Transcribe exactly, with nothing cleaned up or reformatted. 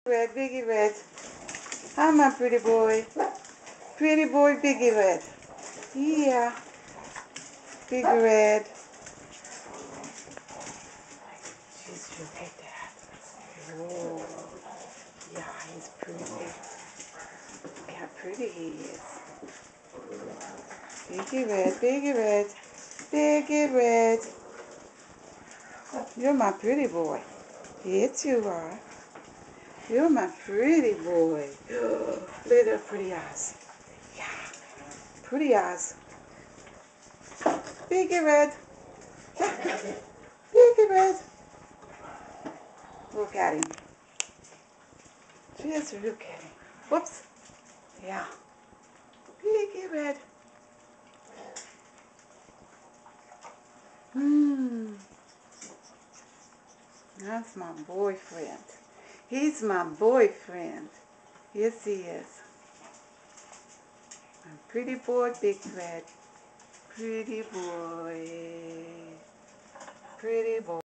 Red, Biggie Red. Hi, my pretty boy. Pretty boy, Biggie Red. Yeah, Big Red. Jeez, look at that. Whoa. Yeah, he's pretty. Look how pretty he is. Biggie Red, Biggie Red. Biggie Red. You're my pretty boy. Yes, you are. You're my pretty boy. Look at those pretty eyes. Yeah, pretty eyes. Biggie Red. Biggie Red. Look at him. Just look at him. Whoops. Yeah. Biggie Red. Hmm. That's my boyfriend. He's my boyfriend. Yes, he is. My pretty boy, Big Red. Pretty boy. Pretty boy.